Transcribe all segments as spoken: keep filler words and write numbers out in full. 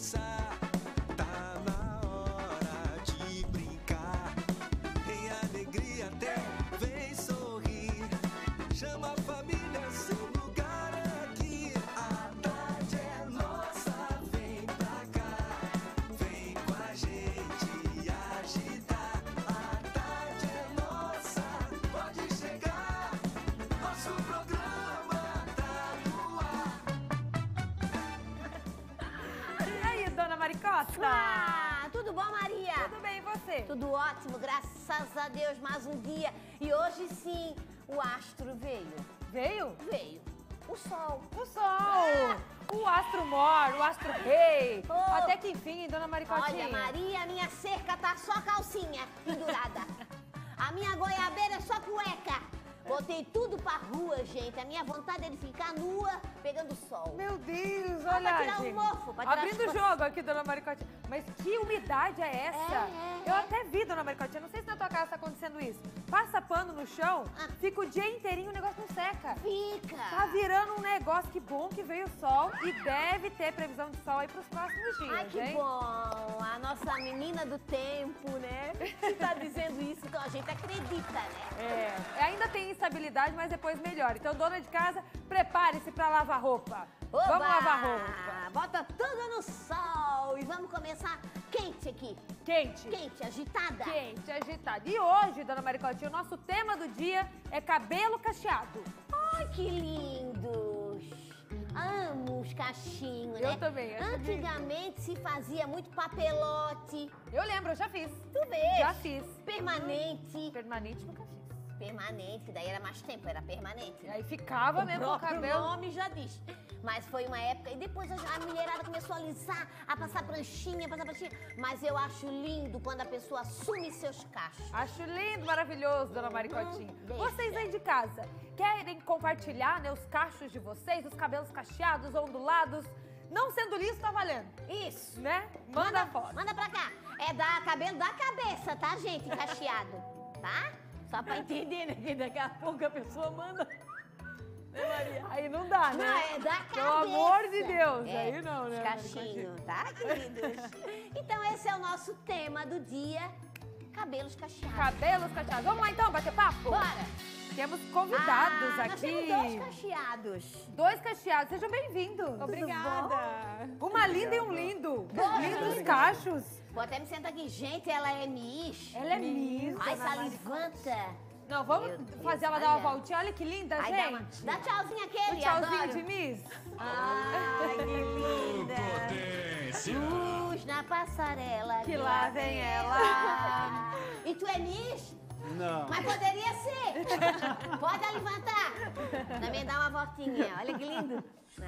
conversar. Tá na hora de brincar. Em alegria até vem sorrir. Chama a família, seu lugar é aqui. A tarde é nossa, vem pra cá. Vem com a gente agitar. A tarde é nossa, pode chegar. Nosso programa tá no ar. E aí, dona Maricosta? Ah, tudo bom, Maria? Tudo bem, e você? Tudo ótimo, graças a Deus, mais um dia. E hoje sim, o astro veio. Veio? Veio. O sol. O sol! O astro mor, o astro rei. Oh. Até que enfim, hein, dona Maricotinha? Olha, Maria, a minha cerca tá só calcinha pendurada. A minha goiabeira é só cueca. Botei tudo pra rua, gente. A minha vontade é de ficar nua, pegando sol. Meu Deus, Só olha, pra tirar o gente. mofo, pra tirar Abrindo o as jogo aqui, dona Maricotinha. Mas que umidade é essa? É, é, Eu é. até vi, dona Maricotinha, não sei se na tua casa tá acontecendo isso. Passa pano no chão, Ah. fica o dia inteirinho, o negócio não seca. Fica. Tá virando um negócio, que bom que veio o sol e deve ter previsão de sol aí pros próximos dias, Ai, que hein? bom. A nossa menina do tempo, né? Se tá dizendo isso, então a gente acredita, né? É, ainda tem instabilidade, mas depois melhora. Então, dona de casa, prepare-se pra lavar roupa. Oba! Vamos lavar roupa. Bota tudo no sol e vamos começar quente aqui. Quente. Quente, agitada. Quente, agitado. E hoje, dona Maricotinha, o nosso tema do dia é cabelo cacheado. Ai, que lindos. Amo os cachinhos, Eu né? também, acho Antigamente se fazia muito papelote. Eu lembro, eu já fiz. Tu vês? Já fiz. Permanente. Permanente nunca fiz. Permanente, que daí era mais tempo, era permanente. E aí ficava O mesmo com o próprio cabelo. nome já diz. Mas foi uma época, e depois a, a mulherada começou a alisar, a passar pranchinha, a passar pranchinha. Mas eu acho lindo quando a pessoa assume seus cachos. Acho lindo, maravilhoso, dona Maricotinha. deixa. Vocês aí de casa, querem compartilhar, né, os cachos de vocês, os cabelos cacheados, ondulados? Não sendo liso, tá valendo, Isso. né? Manda a foto. Manda pra cá. É da cabelo da cabeça, tá, gente? Cacheado. Tá? Só pra entender, né? Que daqui a pouco a pessoa manda. Né, Maria? Aí não dá, né? Não, é da cabeça. Pelo amor de Deus, É, aí não, né? Os cachinhos, tá, queridos? Então esse é o nosso tema do dia, cabelos cacheados. Cabelos cacheados. Vamos lá então, bater papo? Bora! Temos convidados ah, aqui. Nós temos dois cacheados. Dois cacheados. Sejam bem-vindos. Obrigada. Uma linda e um lindo. Dois Lindos lindos. cachos. Vou até me sentar aqui. Gente, ela é Miss. Ela é Miss. Ai, dona salivanta. Não, vamos Meu Deus, fazer ela dar uma olha. voltinha. Olha que linda, Ai, dá, uma, gente. dá tchauzinho Um aquele, tchauzinho adoro. de Miss. Ai, que linda. Potência. Luz na passarela. Que lá vem ela. E tu é Miss? Não. Mas poderia ser. Pode levantar. Também dá uma voltinha. Olha que lindo.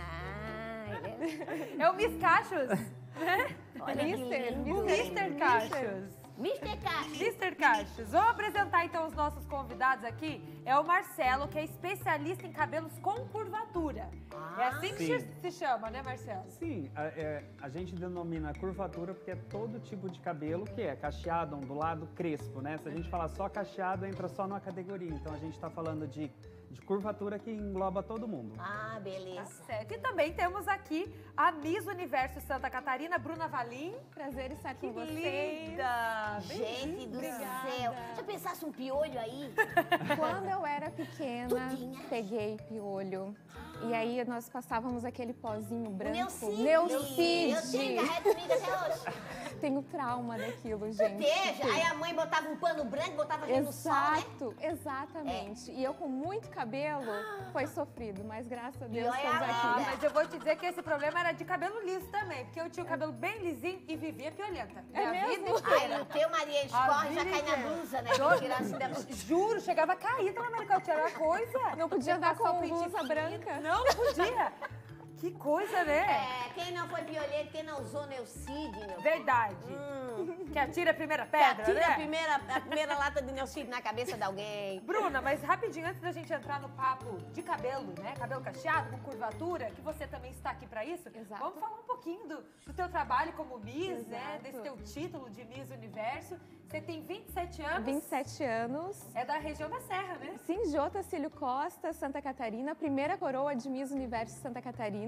Ah, ele é... É o Miss Cachos. Né? Olha que Mister, lindo. o Mister Cachos. mister Cacho. Mister Cachos. Vou apresentar então os nossos convidados aqui. É o Marcelo, que é especialista em cabelos com curvatura. Ah, é assim que sim. se chama, né, Marcelo? Sim, a, é, a gente denomina curvatura porque é todo tipo de cabelo que é cacheado, ondulado, crespo, né? Se a gente falar só cacheado, entra só numa categoria. Então a gente tá falando de, de curvatura que engloba todo mundo. Ah, Tá beleza. certo. E também temos aqui a Miss Universo Santa Catarina, Bruna Valim. Prazer estar Que com vocês. linda! Gente do Obrigada. céu. Já pensasse um piolho aí? Quando eu era pequena, Tudinha. peguei piolho. E aí nós passávamos aquele pozinho branco. Neucid. Neucid. Eu tenho, carrego comigo até hoje. Tenho trauma daquilo, gente. Veja, aí a mãe botava um pano branco, botava a gente no sol, né? Exato, exatamente. E eu com muito cabelo, foi sofrido, mas graças a Deus olha estamos lá. Ah, aqui. mas eu vou te dizer que esse problema era de cabelo liso também, porque eu tinha o cabelo bem lisinho e vivia piolenta. É Minha mesmo? vida inteira. Aí no teu, Maria, A escorre e já vida cai na inteira. blusa, né? Tô- Tirar assim da blusa. Juro, chegava a cair, dona Maricotinha, era uma coisa. Não podia andar Passar com o pente blusa fino. branca. Não, não podia. Que coisa, né? É, quem não foi piolheiro, quem não usou Neucid, meu. Verdade. Hum. Que atira a primeira Que pedra, atira né? a primeira, a primeira lata de Neucid na cabeça de alguém. Bruna, mas rapidinho, antes da gente entrar no papo de cabelo, né? Cabelo cacheado, com curvatura, que você também está aqui pra isso. Exato. Vamos falar um pouquinho do, do teu trabalho como Miss, né? Exato. Desse teu título de Miss Universo. Você tem vinte e sete anos. vinte e sete anos. É da região da Serra, né? Sim, J. Cílio Costa, Santa Catarina, primeira coroa de Miss Universo Santa Catarina.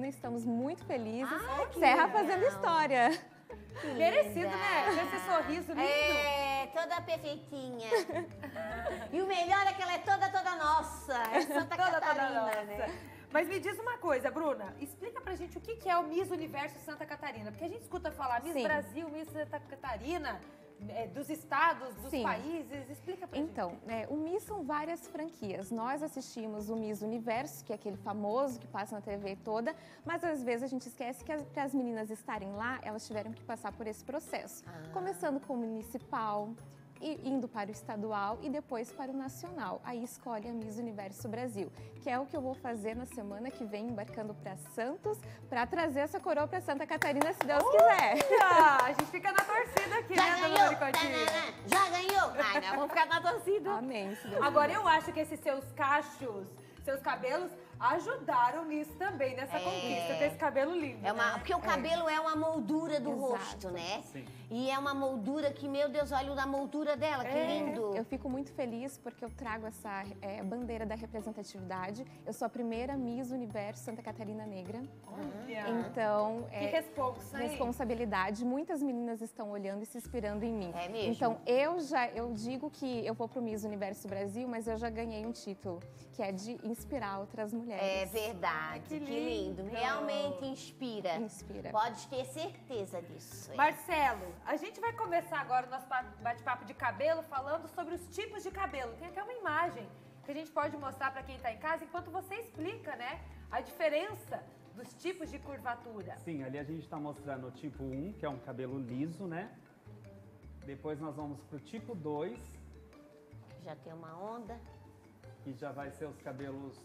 ano, estamos muito felizes. Ai, que Serra legal. fazendo história. Merecido, linda. né? Com esse sorriso lindo. É, toda perfeitinha. E o melhor é que ela é toda, toda nossa. É Santa Toda, toda Catarina, nossa. né? Mas me diz uma coisa, Bruna, explica pra gente o que que é o Miss Universo Santa Catarina. Porque a gente escuta falar Miss Sim. Brasil, Miss Santa Catarina, é, dos estados, dos Sim. países. Explica pra Então, é, o Miss são várias franquias. Nós assistimos o Miss Universo, que é aquele famoso que passa na T V toda, mas às vezes a gente esquece que para as meninas estarem lá, elas tiveram que passar por esse processo. Ah. Começando com o municipal, e indo para o estadual e depois para o nacional. Aí escolhe a Miss Universo Brasil, que é o que eu vou fazer na semana que vem, embarcando para Santos, para trazer essa coroa para Santa Catarina, se Deus quiser. Olha, a gente fica na torcida aqui, Já né, dona ganhou? Maricotinha? Tanana. Já ganhou? Ai, não, vamos ficar na torcida. Amém. se Deus Agora quiser. eu acho que esses seus cachos, seus cabelos, ajudaram nisso também, nessa É. conquista, ter esse cabelo lindo. É uma, né? porque o cabelo é uma moldura do Exato. rosto, né? Sim. E é uma moldura que, meu Deus, olha a moldura dela, que É. lindo. Eu fico muito feliz porque eu trago essa é, bandeira da representatividade. Eu sou a primeira Miss Universo Santa Catarina Negra. Olha, Então, que é responsa, hein? responsabilidade. Muitas meninas estão olhando e se inspirando em mim. É mesmo? Então, eu já eu digo que eu vou pro Miss Universo Brasil, mas eu já ganhei um título, que é de inspirar outras mulheres. É verdade, Que que lindo. lindo. Realmente inspira. Inspira. Pode ter certeza disso. é. Marcelo, a gente vai começar agora o nosso pa- bate-papo de cabelo falando sobre os tipos de cabelo. Tem até uma imagem que a gente pode mostrar para quem está em casa enquanto você explica, né, a diferença dos tipos de curvatura. Sim, ali a gente está mostrando o tipo um, que é um cabelo liso, né? Depois nós vamos pro tipo dois, Já tem uma onda. que já vai ser os cabelos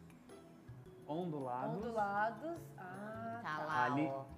ondulados. Ondulados. Ah, Tá tá. lá, Ali- ó.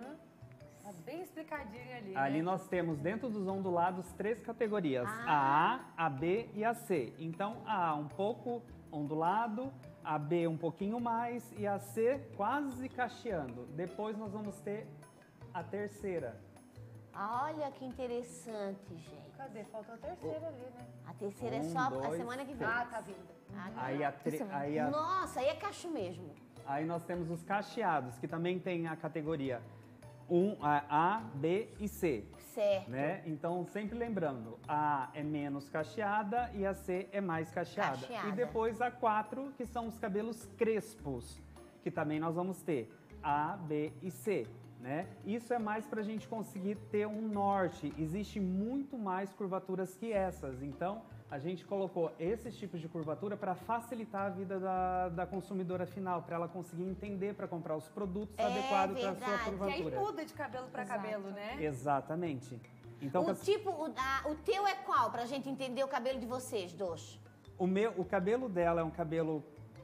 Tá bem explicadinho ali, Ali né? nós temos dentro dos ondulados três categorias, Ah. a A, a B e a C. Então a A um pouco ondulado, a B um pouquinho mais e a C quase cacheando. Depois nós vamos ter a terceira. Olha que interessante, gente. Cadê? Faltou a terceira ali, né? A terceira é Um, só a dois, semana que vem. três. Ah, tá vindo. Ah, tá. Aí, a tre- Isso mesmo. aí, a- Nossa, aí é cacho mesmo. aí nós temos os cacheados, que também tem a categoria um, a, A, B e C. Certo. Né? Então, sempre lembrando, a A é menos cacheada e a C é mais cacheada. Cacheada. E depois a quatro, que são os cabelos crespos, que também nós vamos ter A, B e C. Né? Isso é mais para a gente conseguir ter um norte. Existe muito mais curvaturas que essas. Então, a gente colocou esses tipos de curvatura para facilitar a vida da, da consumidora final, para ela conseguir entender para comprar os produtos É adequados para a sua verdade. Que aí curvatura. muda de cabelo para Exato. cabelo, né? Exatamente. Então, O as- tipo, o, a- o teu é qual? Pra gente entender o cabelo de vocês, dois. O, meu, o cabelo dela é um cabelo,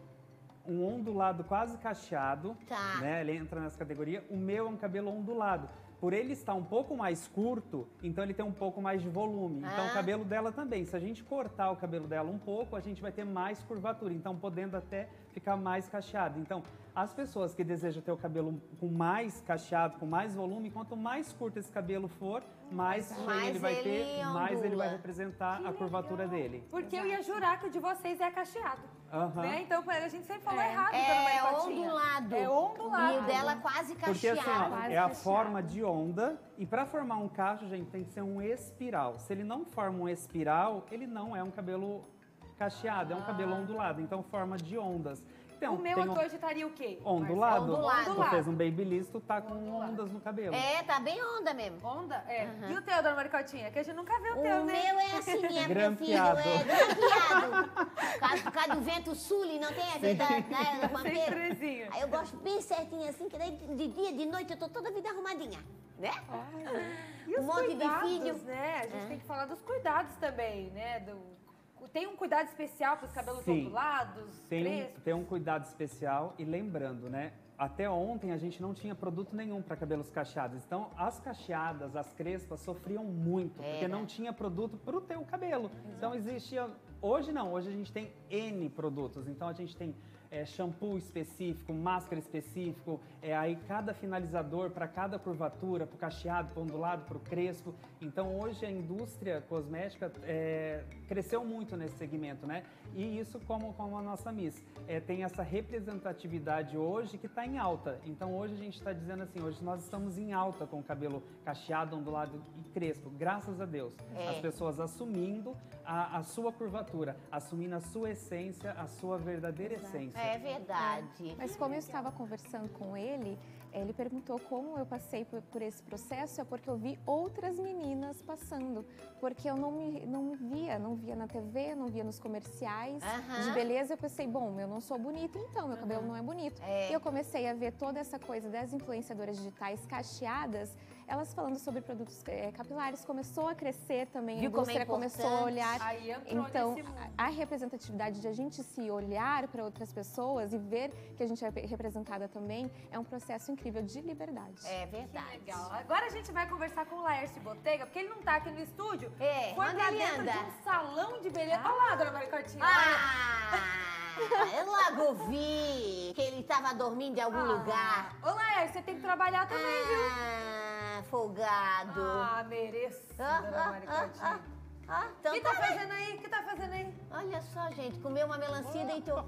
um ondulado quase cacheado, Tá. né? Ele entra nessa categoria. O meu é um cabelo ondulado. Por ele estar um pouco mais curto, então ele tem um pouco mais de volume. Então Ah. o cabelo dela também. Se a gente cortar o cabelo dela um pouco, a gente vai ter mais curvatura. Então podendo até ficar mais cacheado. Então as pessoas que desejam ter o cabelo com mais cacheado, com mais volume, quanto mais curto esse cabelo for, mais cheio Mais ele vai ele ter, mais ele ondula. vai representar a curvatura dele. Porque eu ia jurar que o de vocês é cacheado. Aham. Né? Então a gente sempre falou É. errado, dona É Maricotinha. ondulado. É ondulado. E o dela quase Porque assim, cacheado. ó, Quase é a cacheado. forma de onda e para formar um cacho, gente, tem que ser um espiral. Se ele não forma um espiral, ele não é um cabelo cacheado, é um cabelo ondulado, então forma de ondas. Então, o meu tem um hoje estaria o quê? ondulado. Ondulado. Tu fez um babyliss, tu tá com Ondulado. ondas no cabelo. É, tá bem onda mesmo. Onda? É. E o teu, dona Maricotinha? Que a gente nunca viu o teu, O né? meu é assim, é, meu filho, Grampeado. é grampeado. Por causa, por causa do vento sul, e não tem a vida né, da pampeira. Simplesinho. Aí eu gosto bem certinho assim, que daí de dia, de noite eu tô toda a vida arrumadinha, né? E os Um monte de cuidados, filho. né? A gente É. tem que falar dos cuidados também, né? Do... Tem um cuidado especial para os cabelos Sim. ondulados, Tem, crespos? tem um cuidado especial e lembrando, né? Até ontem a gente não tinha produto nenhum para cabelos cacheados. Então as cacheadas, as crespas sofriam muito, porque Era. não tinha produto para o teu cabelo. Então existia. Hoje não, hoje a gente tem N produtos. Então a gente tem é, shampoo específico, máscara específico, é, aí cada finalizador para cada curvatura, para o cacheado, para o ondulado, para o crespo. Então hoje a indústria cosmética é, cresceu muito nesse segmento, né? E isso como, como a nossa Miss. É, tem essa representatividade hoje que está em alta. Então hoje a gente está dizendo assim, hoje nós estamos em alta com o cabelo cacheado, ondulado e crespo, graças a Deus. É. As pessoas assumindo a, a sua curvatura, assumindo a sua essência, a sua verdadeira essência. É verdade. Mas como eu estava conversando com ele, ele perguntou como eu passei por, por esse processo, é porque eu vi outras meninas passando, porque eu não me, não me via, não via na T V, não via nos comerciais Aham. de beleza. Eu pensei, bom, eu não sou bonita, então meu cabelo não é bonito. É. E eu comecei a ver toda essa coisa das influenciadoras digitais cacheadas, elas falando sobre produtos é, capilares, começou a crescer também, Viu a como é indústria começou a importante? olhar. Aí entrou Então, nesse mundo. a representatividade de a gente se olhar para outras pessoas e ver que a gente é representada também é um processo incrível de liberdade. É Que verdade. legal. Agora a gente vai conversar com o Laércio Botega, porque ele não tá aqui no estúdio. É, Foi onde pra ele dentro anda? de um salão de beleza. Olha lá, dona Maricotinha. Ah, eu logo vi que ele estava dormindo em algum Ah. lugar. Ô, Laércio, você tem que trabalhar também, viu? Ah, folgado. Ah, mereço, Ah, dona ah, Maricotinha. ah, ah, O então que tá tá bem. fazendo aí? O que tá fazendo aí? Olha só, gente, comeu uma melancia e deitou.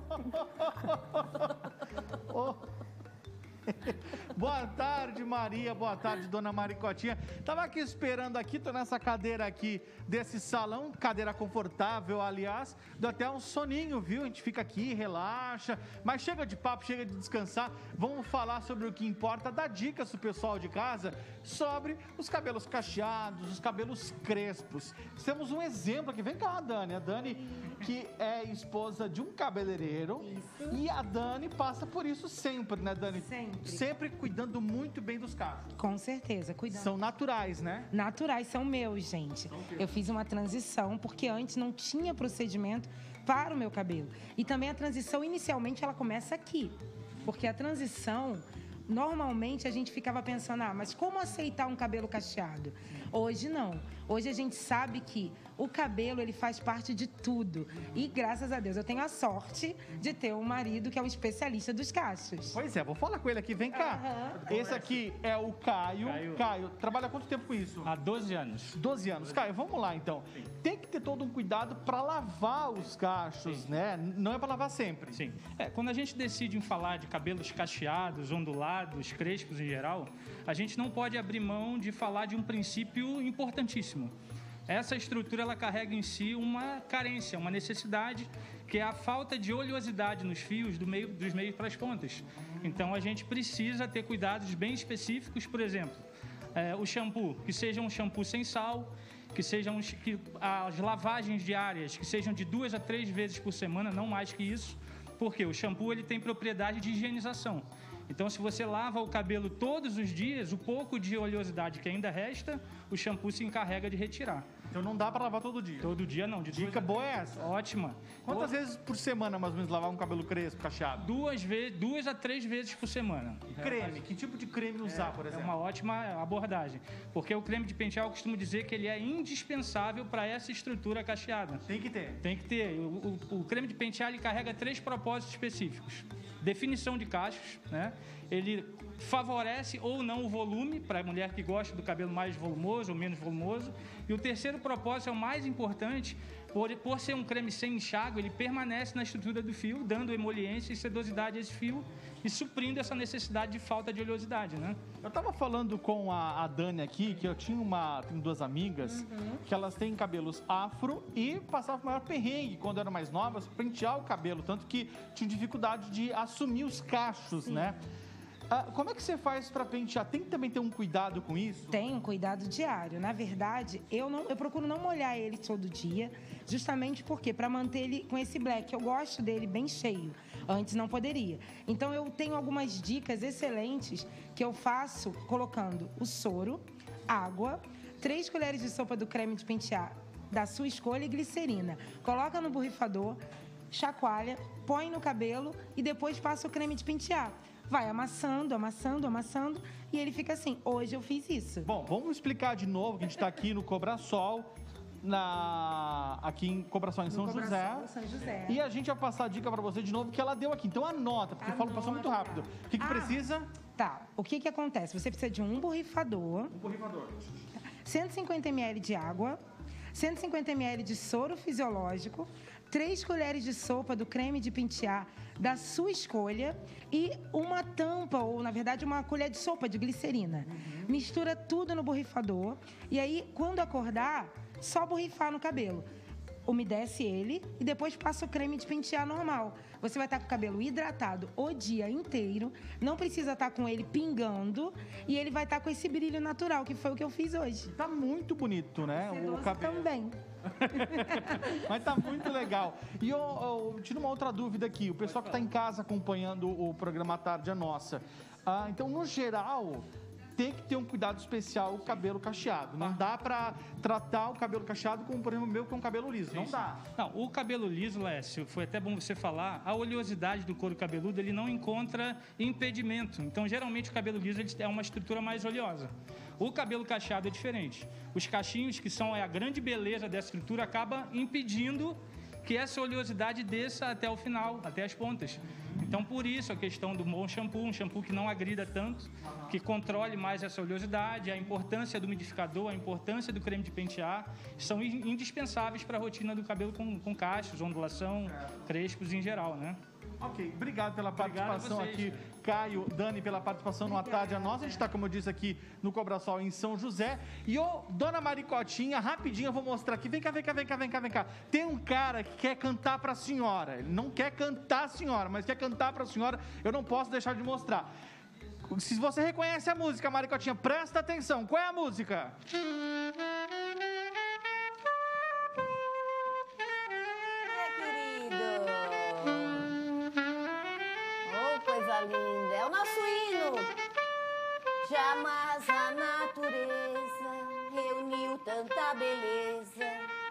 Boa tarde, Maria. Boa tarde, dona Maricotinha. Tava aqui esperando aqui, tô nessa cadeira aqui desse salão, cadeira confortável, aliás. Deu até um soninho, viu? A gente fica aqui, relaxa. Mas chega de papo, chega de descansar. Vamos falar sobre o que importa, dar dicas pro pessoal de casa sobre os cabelos cacheados, os cabelos crespos. Temos um exemplo aqui. Vem cá, a Dani. A Dani, que é esposa de um cabeleireiro. Isso. E a Dani passa por isso sempre, né, Dani? Sempre. Sempre cuidando muito bem dos cachos. Com certeza, cuidando. São naturais, né? Naturais, são meus, gente. Eu fiz uma transição porque antes não tinha procedimento para o meu cabelo. E também a transição, inicialmente, ela começa aqui. Porque a transição, normalmente a gente ficava pensando, ah, mas como aceitar um cabelo cacheado? Hoje não. Hoje a gente sabe que o cabelo, ele faz parte de tudo. E graças a Deus, eu tenho a sorte de ter um marido que é um especialista dos cachos. Pois é, vou falar com ele aqui. Vem cá. Aham. Esse aqui é o Caio. Caio. Caio, trabalha há quanto tempo com isso? Há doze anos. doze anos. Caio, vamos lá então. Tem que ter todo um cuidado para lavar os cachos, Sim. né? Não é para lavar sempre. Sim. É, quando a gente decide em falar de cabelos cacheados, ondulados, crespos em geral, a gente não pode abrir mão de falar de um princípio importantíssimo. Essa estrutura, ela carrega em si uma carência, uma necessidade, que é a falta de oleosidade nos fios do meio, dos meios para as pontas. Então, a gente precisa ter cuidados bem específicos, por exemplo, é, o shampoo, que seja um shampoo sem sal, que sejam que, as lavagens diárias, que sejam de duas a três vezes por semana, não mais que isso, porque o shampoo ele tem propriedade de higienização. Então, se você lava o cabelo todos os dias, o pouco de oleosidade que ainda resta, o shampoo se encarrega de retirar. Então não dá para lavar todo dia. Todo dia não. De Dica duas a- boa é essa. Ótima. Quantas vezes por semana, mais ou menos, lavar um cabelo crespo, cacheado? Duas, ve duas a três vezes por semana. Creme. Que tipo de creme usar, por É exemplo? uma ótima abordagem. Porque o creme de pentear, eu costumo dizer que ele é indispensável para essa estrutura cacheada. Tem que ter. Tem que ter. O, o- o creme de pentear, ele carrega três propósitos específicos. Definição de cachos, né? Ele favorece ou não o volume, para a mulher que gosta do cabelo mais volumoso ou menos volumoso. E o terceiro propósito é o mais importante, por, por ser um creme sem enxágue, ele permanece na estrutura do fio, dando emoliência e sedosidade a esse fio e suprindo essa necessidade de falta de oleosidade, né? Eu tava falando com a, a Dani aqui, que eu tinha uma, tenho duas amigas, que elas têm cabelos afro e passavam o maior perrengue quando eram mais novas, pentear o cabelo, tanto que tinham dificuldade de assumir os cachos, né? Ah, como é que você faz para pentear? Tem que também ter um cuidado com isso? Tem um cuidado diário. Na verdade, eu, não, eu procuro não molhar ele todo dia, justamente porque para manter ele com esse black, eu gosto dele bem cheio. Antes não poderia. Então eu tenho algumas dicas excelentes que eu faço colocando o soro, água, três colheres de sopa do creme de pentear da sua escolha e glicerina. Coloca no borrifador, chacoalha, põe no cabelo e depois passa o creme de pentear. Vai amassando, amassando, amassando e ele fica assim. Hoje eu fiz isso. Bom, vamos explicar de novo que a gente está aqui no Cobra Sol. na, aqui em Cobraçal, em São No José. Cobraçal, São José. E a gente vai passar a dica pra você de novo que ela deu aqui. Então anota, porque falou, passou muito rápido. O que, que Ah. precisa? Tá, o que que acontece? Você precisa de um borrifador, Um borrifador. cento e cinquenta mililitros de água, cento e cinquenta mililitros de soro fisiológico, três colheres de sopa do creme de pentear da sua escolha e uma tampa, ou na verdade uma colher de sopa de glicerina. Mistura tudo no borrifador e aí, quando acordar, só borrifar no cabelo. Umedece ele e depois passa o creme de pentear normal. Você vai estar com o cabelo hidratado o dia inteiro, não precisa estar com ele pingando e ele vai estar com esse brilho natural, que foi o que eu fiz hoje. Tá muito bonito, né? O Sedoso cabelo. também. Mas tá muito legal. E eu, eu tiro uma outra dúvida aqui. O pessoal que está em casa acompanhando o programa Tarde é Nossa. Ah, então, no geral, tem que ter um cuidado especial o cabelo cacheado. Não dá pra tratar o cabelo cacheado como, por exemplo, o meu, que é um cabelo liso. Não Sim, dá. sim. Não, o cabelo liso, Lécio, foi até bom você falar, a oleosidade do couro cabeludo, ele não encontra impedimento. Então, geralmente, o cabelo liso ele é uma estrutura mais oleosa. O cabelo cacheado é diferente. Os cachinhos, que são a grande beleza dessa estrutura, acaba impedindo que essa oleosidade desça até o final, até as pontas. Então, por isso, a questão do bom shampoo, um shampoo que não agrida tanto, que controle mais essa oleosidade, a importância do umidificador, a importância do creme de pentear, são indispensáveis para a rotina do cabelo com, com cachos, ondulação, crespos em geral, né? Ok, obrigado pela Obrigado participação a vocês. aqui, Caio, Dani, pela participação no A Tarde é Nossa. A gente está, como eu disse, aqui no Cobraçal, em São José. E, ô, dona Maricotinha, rapidinho eu vou mostrar aqui. Vem cá, vem cá, vem cá, vem cá, vem cá. Tem um cara que quer cantar pra senhora. Ele não quer cantar a senhora, mas quer cantar pra senhora. Eu não posso deixar de mostrar. Se você reconhece a música, Maricotinha, presta atenção. Qual é a música? Coisa linda, é o nosso hino. Jamais a natureza reuniu tanta beleza.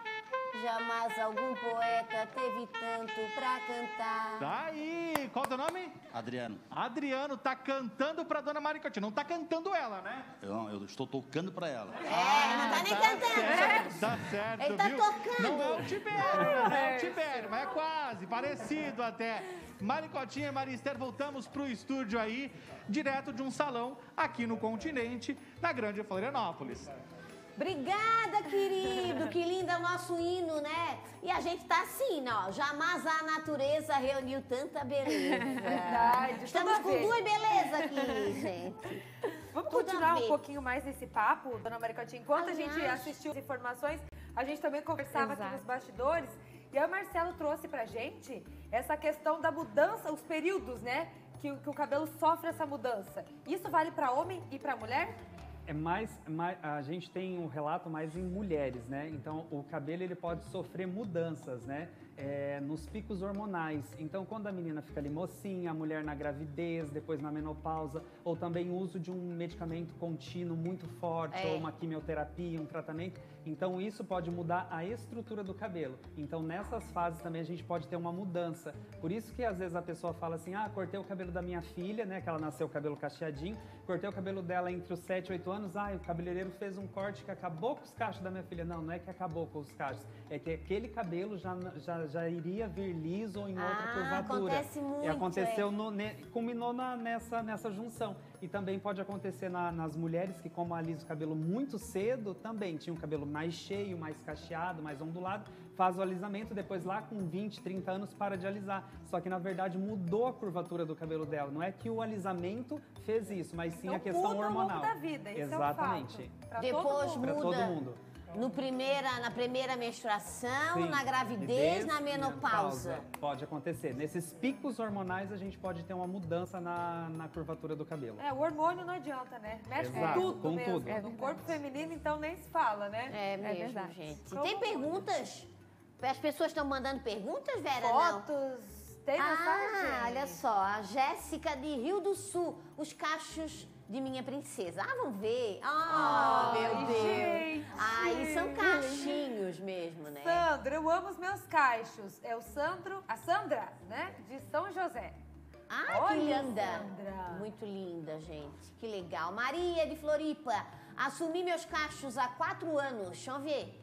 Jamais algum poeta teve tanto pra cantar. Daí, qual é o teu nome? Adriano, Adriano tá cantando pra dona Maricotinha. Não tá cantando ela, né? eu, não, eu estou tocando pra ela. É, não tá nem cantando. Certo, tá certo, Ele tá viu? tocando. Não é o Tibério, não é o Tibério, mas é quase, parecido até. Maricotinha e Marister, voltamos pro estúdio aí, direto de um salão aqui no continente, na Grande Florianópolis. Obrigada, querido. Que lindo é o nosso hino, né? E a gente tá assim, né, ó. Jamais a natureza reuniu tanta beleza. Verdade, Estamos tudo a com ver. duas belezas aqui, gente. Vamos Tudo a continuar um ver. pouquinho mais nesse papo, dona Maricotinha. Enquanto a gente Aliás. assistiu as informações, a gente também conversava aqui Exato. nos bastidores. E aí o Marcelo trouxe pra gente essa questão da mudança, os períodos, né? Que, que o cabelo sofre essa mudança. Isso vale pra homem e pra mulher? É mais, mais, a gente tem um relato mais em mulheres, né? Então, o cabelo ele pode sofrer mudanças, né? É, nos picos hormonais. Então, quando a menina fica ali mocinha, a mulher na gravidez, depois na menopausa, ou também o uso de um medicamento contínuo muito forte, É. ou uma quimioterapia, um tratamento. Então, isso pode mudar a estrutura do cabelo. Então, nessas fases também a gente pode ter uma mudança. Por isso que às vezes a pessoa fala assim, ah, cortei o cabelo da minha filha, né? Que ela nasceu com o cabelo cacheadinho, cortei o cabelo dela entre os sete e oito anos, ah, o cabeleireiro fez um corte que acabou com os cachos da minha filha. Não, não é que acabou com os cachos, é que aquele cabelo já, já, já iria vir liso ou em outra Ah, curvatura. acontece muito, E aconteceu, é. no, ne, culminou na, nessa, nessa junção. E também pode acontecer na, nas mulheres que, como alisa o cabelo muito cedo, também tinha um cabelo mais cheio, mais cacheado, mais ondulado, faz o alisamento, depois lá com vinte, trinta anos para de alisar. Só que na verdade mudou a curvatura do cabelo dela. Não é que o alisamento fez isso, mas sim Então, a questão muda ao longo hormonal. da vida, isso Exatamente. é um fato. Pra Depois todo mundo. Para todo Muda. mundo. No primeira, na primeira menstruação, Sim. na gravidez, na menopausa. Pode acontecer. Nesses picos hormonais a gente pode ter uma mudança na, na curvatura do cabelo. É, o hormônio não adianta, né? Mexe Exato, com tudo com mesmo. tudo. É no verdade. corpo feminino, então, nem se fala, né? É mesmo, verdade. gente. Como Tem muda? perguntas? As pessoas estão mandando perguntas, Vera? Não. Fotos, tem Ah, mensagem? olha só, a Jéssica de Rio do Sul, os cachos de minha princesa. Ah, vamos ver. Ah, meu Ai, Deus. gente. Ai, são cachinhos mesmo, né? Sandro, eu amo os meus cachos. É o Sandro, a Sandra, né? De São José. Ah, que Olha, linda. Sandra. Muito linda, gente. Que legal. Maria de Floripa, assumi meus cachos há quatro anos. Deixa eu ver.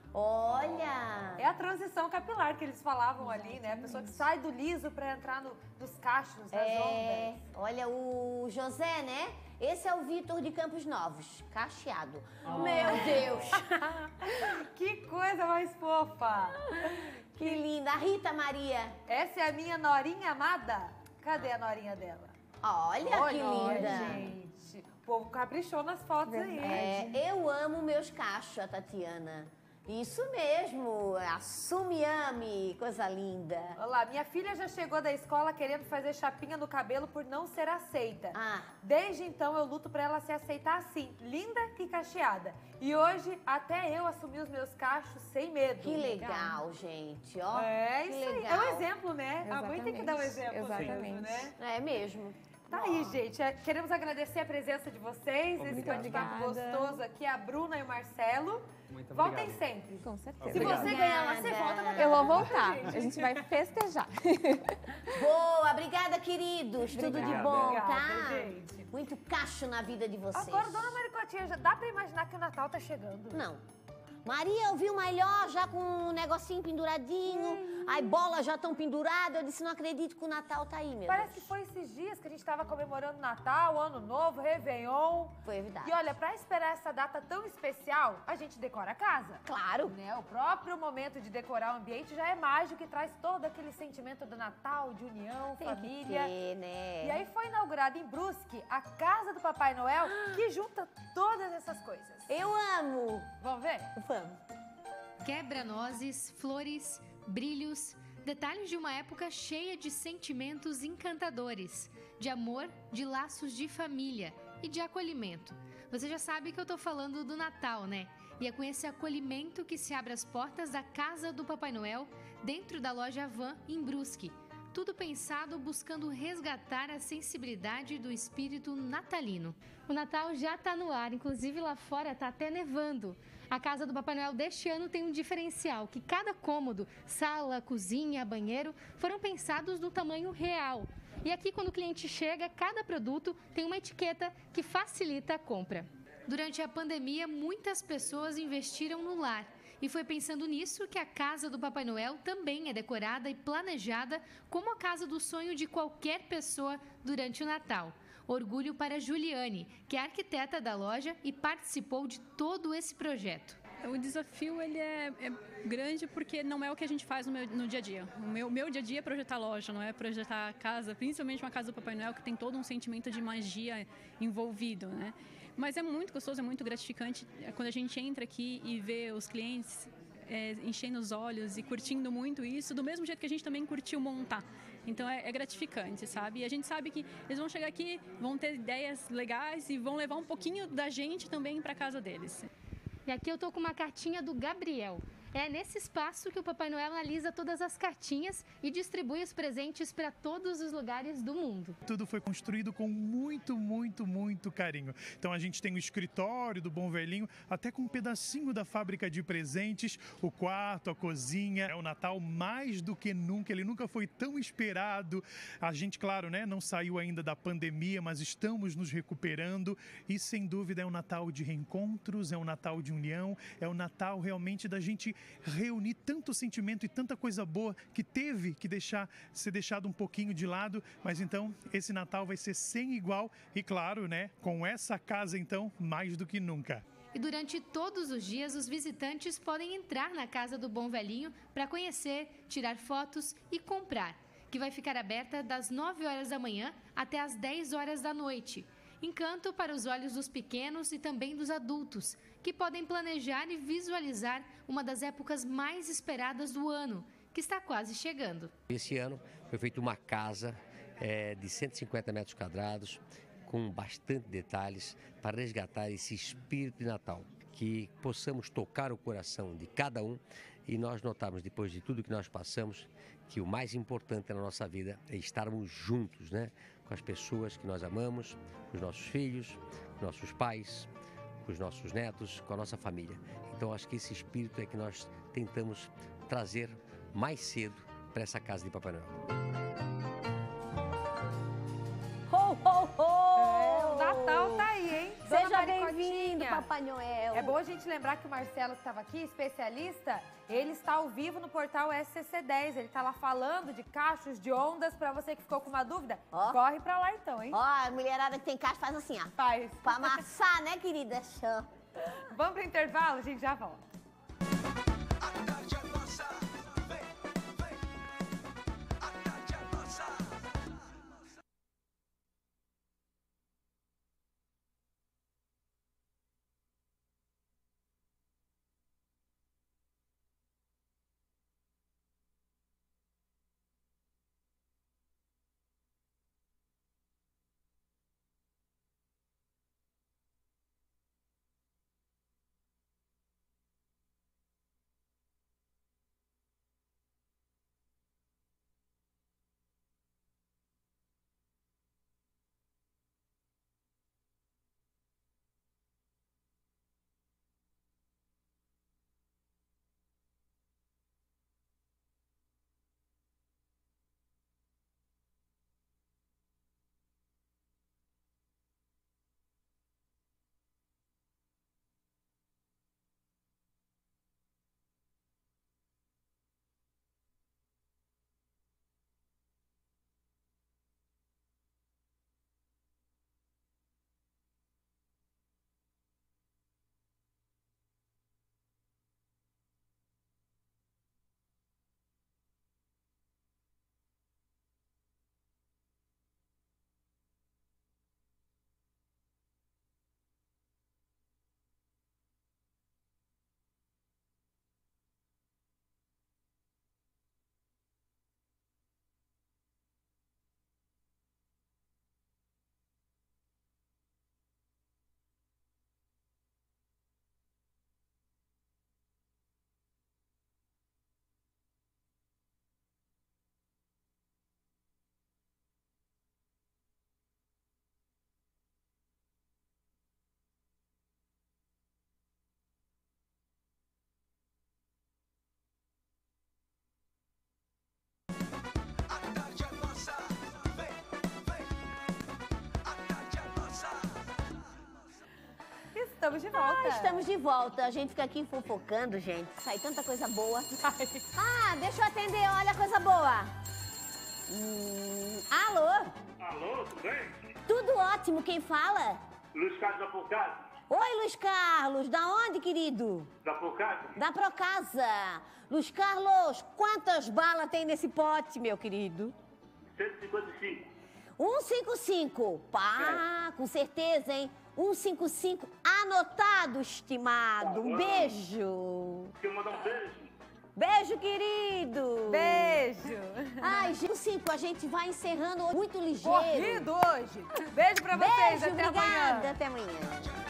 Olha! É a transição capilar que eles falavam ali, né? A pessoa que sai do liso para entrar no, nos cachos, nas É, ondas. olha, o José, né? Esse é o Vitor de Campos Novos, cacheado. Oh. Meu Deus! Que coisa mais fofa! Que linda! A Rita Maria. Essa é a minha norinha amada. Cadê a norinha dela? Olha, Olha que linda! gente. O povo caprichou nas fotos aí. É, eu amo meus cachos, a Tatiana. Isso mesmo, assume-ame, coisa linda. Olha lá, minha filha já chegou da escola querendo fazer chapinha no cabelo por não ser aceita. Ah. Desde então eu luto pra ela se aceitar assim, linda e cacheada. E hoje até eu assumi os meus cachos sem medo. Que legal, gente, ó. É que isso aí, legal. é um exemplo, né? A mãe tem que dar um exemplo Exatamente. mesmo, né? É mesmo. Tá aí, gente. É, queremos agradecer a presença de vocês, Muito esse bate-papo obrigada. gostoso aqui, a Bruna e o Marcelo. Muito Voltem obrigado. sempre. Com certeza. Se você ganhar lá, você Obrigada. volta pra Eu vou casa, voltar. gente. A gente vai festejar. Boa, obrigada, queridos. Tudo de Obrigada. bom, Obrigada, tá? gente. Muito cacho na vida de vocês. Agora, dona Maricotinha, já dá pra imaginar que o Natal tá chegando? Não. Maria, eu vi o melhor já com um negocinho penduradinho. As bolas já estão penduradas. Eu disse, não acredito que o Natal tá aí, meu Parece Deus. que foi esses dias que a gente tava comemorando Natal, Ano Novo, Réveillon. Foi verdade. E olha, pra esperar essa data tão especial, a gente decora a casa. Claro. Né? O próprio momento de decorar o ambiente já é mágico e traz todo aquele sentimento do Natal, de união, Tem família. que ter, né? E aí foi inaugurada em Brusque a Casa do Papai Noel, que junta todas essas coisas. Eu amo. Vamos ver? Vamos. Quebra-nozes, flores, brilhos, detalhes de uma época cheia de sentimentos encantadores, de amor, de laços de família e de acolhimento. Você já sabe que eu tô falando do Natal, né? E é com esse acolhimento que se abre as portas da Casa do Papai Noel, dentro da loja Van, em Brusque. Tudo pensado buscando resgatar a sensibilidade do espírito natalino. O Natal já tá no ar, inclusive lá fora tá até nevando. A Casa do Papai Noel deste ano tem um diferencial, que cada cômodo, sala, cozinha, banheiro, foram pensados no tamanho real. E aqui, quando o cliente chega, cada produto tem uma etiqueta que facilita a compra. Durante a pandemia, muitas pessoas investiram no lar. E foi pensando nisso que a Casa do Papai Noel também é decorada e planejada como a casa do sonho de qualquer pessoa durante o Natal. Orgulho para Juliane, que é arquiteta da loja e participou de todo esse projeto. O desafio ele é, é grande porque não é o que a gente faz no, meu, no dia a dia. O meu, meu dia a dia é projetar loja, não é projetar a casa, principalmente uma casa do Papai Noel que tem todo um sentimento de magia envolvido, né? Mas é muito gostoso, é muito gratificante quando a gente entra aqui e vê os clientes é, enchendo os olhos e curtindo muito isso, do mesmo jeito que a gente também curtiu montar. Então é, é gratificante, sabe? E a gente sabe que eles vão chegar aqui, vão ter ideias legais e vão levar um pouquinho da gente também para casa deles. E aqui eu tô com uma cartinha do Gabriel. É nesse espaço que o Papai Noel analisa todas as cartinhas e distribui os presentes para todos os lugares do mundo. Tudo foi construído com muito, muito, muito carinho. Então a gente tem o escritório do Bom Velhinho, até com um pedacinho da fábrica de presentes, o quarto, a cozinha. É o Natal mais do que nunca, ele nunca foi tão esperado. A gente, claro, né, não saiu ainda da pandemia, mas estamos nos recuperando e sem dúvida é um Natal de reencontros, é um Natal de união, é um Natal realmente da gente reunir tanto sentimento e tanta coisa boa que teve que deixar, ser deixado um pouquinho de lado, mas então esse Natal vai ser sem igual e claro, né, com essa casa então, mais do que nunca. E durante todos os dias, os visitantes podem entrar na Casa do Bom Velhinho para conhecer, tirar fotos e comprar, que vai ficar aberta das nove horas da manhã até as dez horas da noite. Encanto para os olhos dos pequenos e também dos adultos, que podem planejar e visualizar uma das épocas mais esperadas do ano, que está quase chegando. Esse ano foi feita uma casa é, de cento e cinquenta metros quadrados, com bastante detalhes, para resgatar esse espírito de Natal. Que possamos tocar o coração de cada um e nós notamos, depois de tudo que nós passamos, que o mais importante na nossa vida é estarmos juntos, né? Com as pessoas que nós amamos, com os nossos filhos, com nossos pais, com os nossos netos, com a nossa família. Então acho que esse espírito é que nós tentamos trazer mais cedo para essa casa de Papai Noel. Ho, ho, ho! É, o Natal tá aí, hein? Seja Dona bem-vindo, Maricotinha. Papai Noel. É bom a gente lembrar que o Marcelo, que estava aqui, especialista, ele está ao vivo no portal S C C dez. Ele está lá falando de cachos, de ondas. Para você que ficou com uma dúvida, Ó. corre para lá então, hein? Ó, a mulherada que tem cacho faz assim, ó. Faz. Pra amassar, né, querida? Chã. Vamos pro intervalo, a gente já volta. Estamos de volta. Ah, estamos de volta. A gente fica aqui fofocando, gente. Sai tanta coisa boa. Ah, deixa eu atender. Olha a coisa boa. Hum, alô? Alô, tudo bem? Tudo ótimo. Quem fala? Luiz Carlos da Procasa. Oi, Luiz Carlos. Da onde, querido? Da Procasa. Da Procasa. Luiz Carlos, quantas balas tem nesse pote, meu querido? cento e cinquenta e cinco. cento e cinquenta e cinco. Pá, é. Com certeza, hein? cento e cinquenta e cinco anotado, estimado. Um beijo. Quer mandar um beijo? Beijo, querido. Beijo. Ai, cento e cinco, a gente vai encerrando muito ligeiro. Corrido hoje. Beijo pra vocês. Beijo, até obrigada. amanhã. Até amanhã.